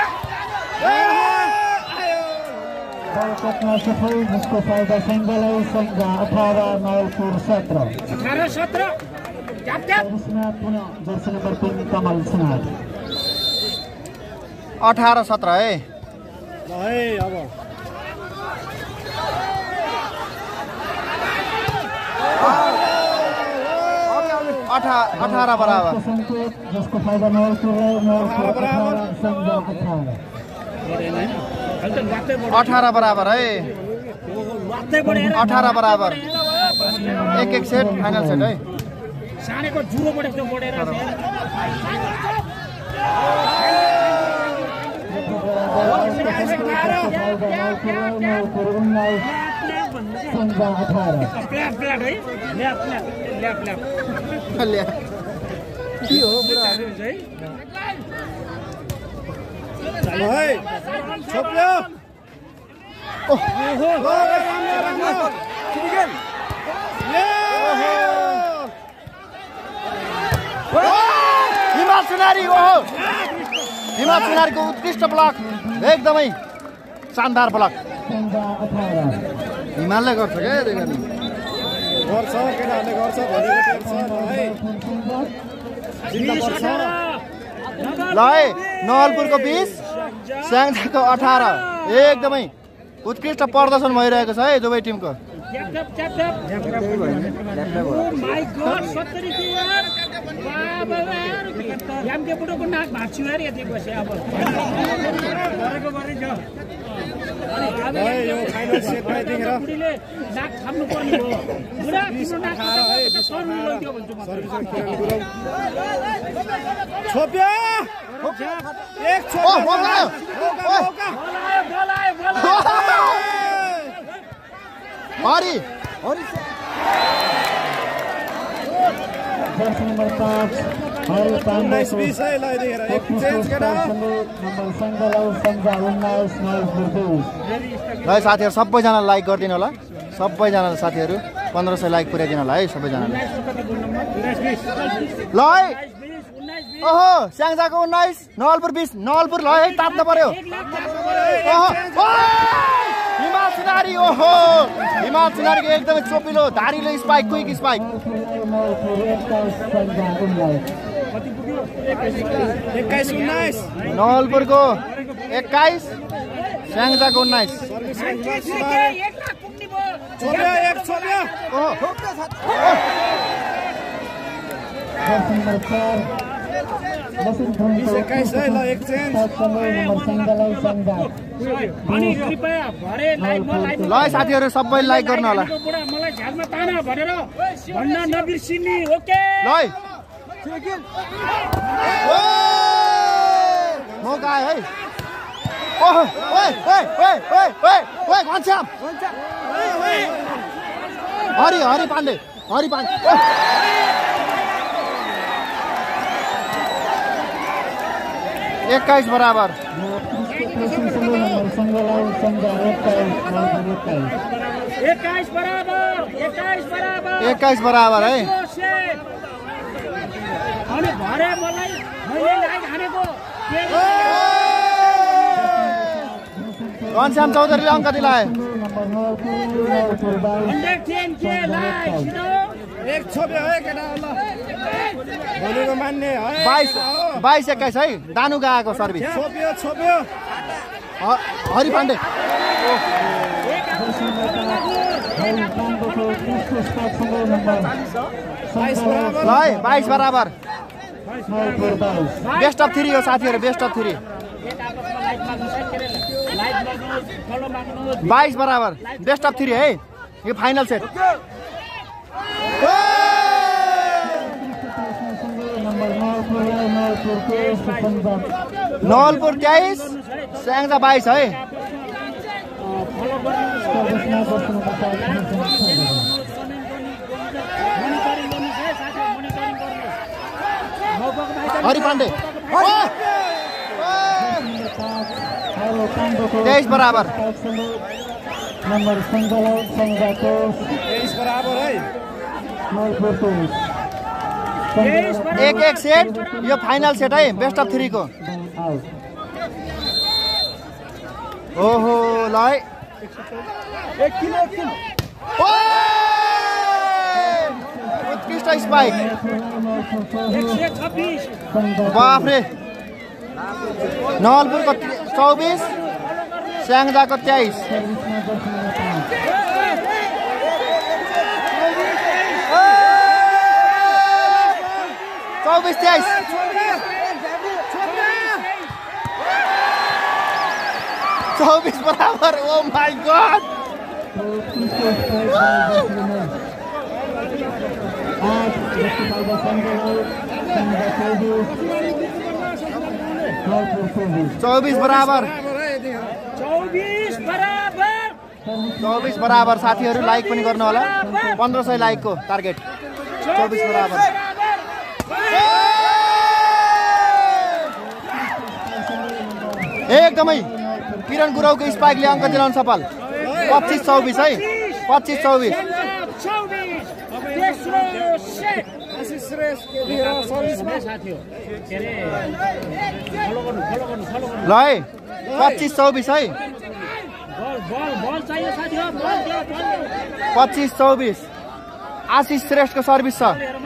बलकटमा सफल जसको फाइदा सञ्जयलाई सञ्जा 18 नवलपुर 17 18-17 क्याप्टेन सर्भिसमा पुनः जर्सी नम्बर 3 कमल सिन्हा 18-17 है। है अब 18 बराबर। सङ्केत जसको फाइदा नवलपुरलाई नवलपुर 18 सञ्जा 18 बराबर है। 18 बराबर। एक सेट फाइनल सेट है। सानेको जुरो बढेको बढेर नवलपुर 19 सञ्जा 18 प्ल्याप प्ल्याप है ल्याप ल्याप ल्याप ल्याप के हो बुढा है छोप्यो हिमाल सुनारी ओहो हिमाल सुनारीको उत्कृष्ट ब्लक एकदमै शानदार ब्लक सञ्जा 18 हिमालले गर्छ क्या गर्छ केटाहरूले गर्छ भनेको टेर्छ है ल है नवलपुरको 20 स्याङ्जाको 18 एकदमै उत्कृष्ट प्रदर्शन भइरहेको छ है दुवै टिमको यामके बुढोको नाक भाँच्छु यार यति बसे अब यो फाइनल सेटमा देखेर बुढीले नाक थाम्नु पर्ने हो बुढा तिम्रो नाक सर्नु लग्यो भन्छु म छोप्यो एक छोप्यो हरि जर्सी नम्बर 5 हरि पाण्डे 19-20 है ल देखेर एक चेन्ज केटा नम्बर सञ्जयलाई सञ्जा 19 नवलपुर 2 ल साथीहरू सबैजनालाई लाइक गरिदिनु होला सबैजनालाई साथीहरू 1500 लाइक पुर्याइदिनु होला है सबैजनालाई ल है ओहो स्याङ्जाको 19 नवलपुर 20 नवलपुर ल है तात्न पर्यो ओहो हिमाल सुनारी ओहो हिमाल सुनारीको एकदमै चोपिलो धारिलो स्पाइक क्विक स्पाइक नवलपुरको 21 स्याङ्जाको 19 ल साथीहरू सबै लाइक गर्नु होला मौका आयो है ओहो ओए ओए ओए ओए ओए ओए घनश्याम हरि पाण्डे 21 बराबर 21 बराबर है घनश्याम चौधरीले अङ्क दिलाए 22-21 है दानु गएको सर्भिस हरि पाण्डे ल 22 बराबर बेस्ट अफ 3 हो साथीहरू बेस्ट अफ 3 22 बराबर बेस्ट अफ 3 है यो फाइनल सेट नवलपुर 23 स्याङ्जा 22 है हरि पाण्डे 23 बराबर नंबर 23 बराबर है 1-1 सेट यो फाइनल सेट है बेस्ट अफ 3 को ओहो ल उत्कृष्ट स्पाइक बाफ्रे नवलपुरको 24 स्याङ्जाको 23 24-23 24 बराबर ओ माय गॉड चौबीस बराबर 24 बराबर साथीहरू लाइक पनि गर्नु होला 1500 लाइकको टार्गेट 24 बराबर एकदमै किरण गुराउको स्पाइकले अङ्क दिलाउन सफल 25-24 है 25-24 ल है 25-24 है 25-24 आशिष श्रेष्ठको सर्भिस छ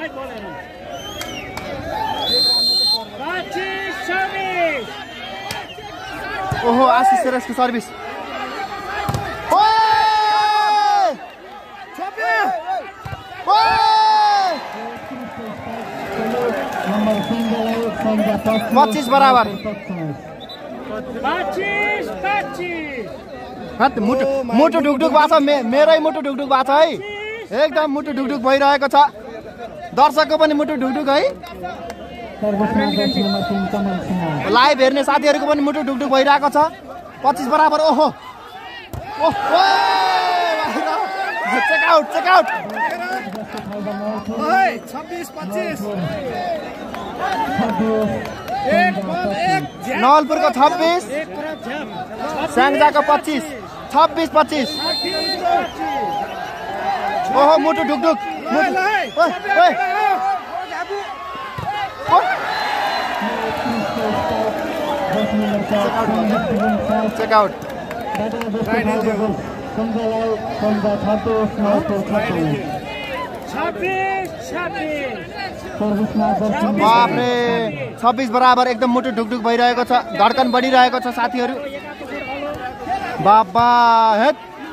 ओहो आशिष श्रेष्ठको सर्भिस पच्चीस बराबर मुटु ढुकढुक भएको छ मेरै मुटु ढुकढुक भएको छ है एकदम मुटु ढुकढुक भइरहेको छ दर्शकको पनि मुटु ढुकढुक है लाइभ हेर्ने साथीहरूको पनि मुटु ढुकढुक भइरहेको छ 25 बराबर ओहो ओहो चेकआउट 26-25 नवलपुरको 26 स्याङ्जाको 25 26-25 ओहो मुटु ढुकढुक चेकआउट बापरे 26 बराबर एकदम मुटु ढुकढुक भइरहेको छ धड्कन बढिरहेको छ साथीहरू बाबा हेट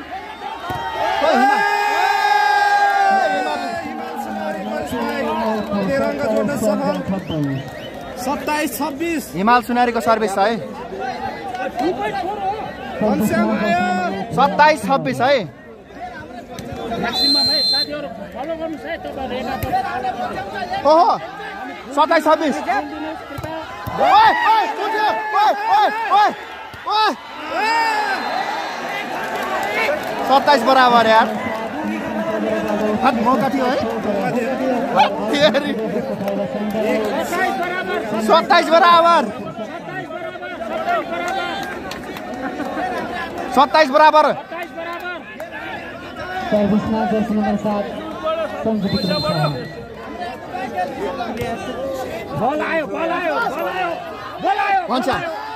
27-26 हिमाल सुनारीको सर्भिस छ है 27-26 है ओहो 27-26 27 बराबर यार हात मौका थियो है 27 बराबर 27 बराबर बल आयो भन्छ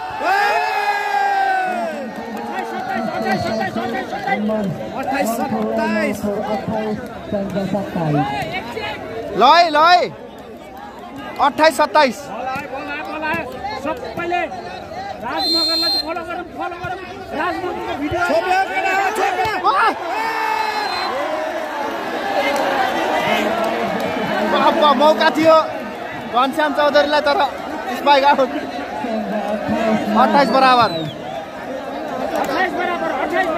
28-27 सबैले राजमगरलाई फलो गरौँ राजमगरको भिडियो मौका थियो घनश्याम चौधरीलाई तर स्पाइक आउट 28 बराबर 28 बराबर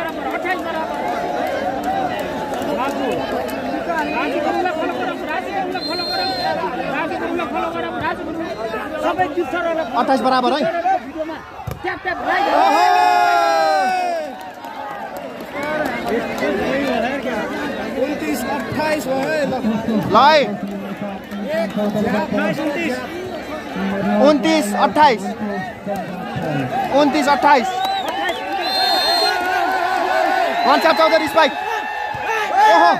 सबै 28 बराबर है 29-28 भयो है ल 29-28 घनश्याम चौधरी स्पाइक ओहो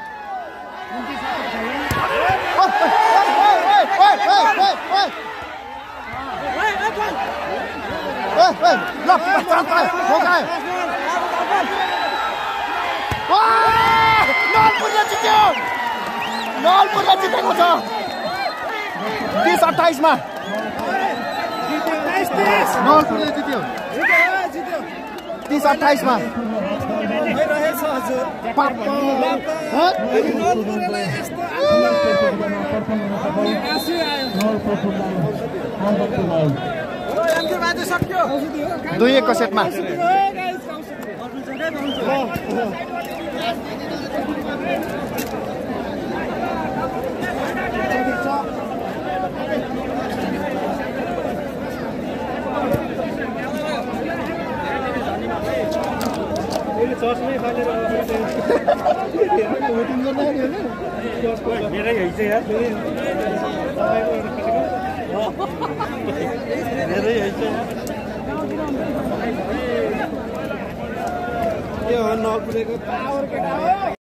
30-28 जितेको छ 30-28 मा नलपुरले जित्यो 30-28 मा भइरहेछ हजुर दुई एकको सेटमा चर्चमै फालेर मेरै हैछ यार मेरै हैछ यो नपुरेको पावर केटा